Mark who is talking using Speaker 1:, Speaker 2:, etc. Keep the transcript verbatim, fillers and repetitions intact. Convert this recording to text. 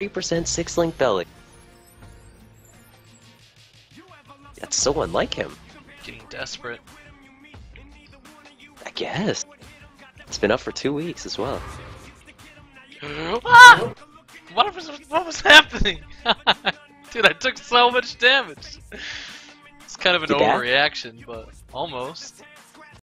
Speaker 1: thirty percent six-link belly. That's so unlike him.
Speaker 2: Getting desperate.
Speaker 1: I guess. It's been up for two weeks as well.
Speaker 2: Ah! What was, what was happening? Dude, I took so much damage. It's kind of an
Speaker 1: You bad?
Speaker 2: overreaction, but almost.